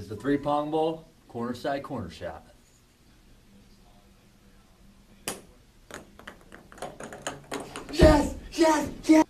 is the 3 pong bowl, corner side, corner shot. Yes! Yes! Yes!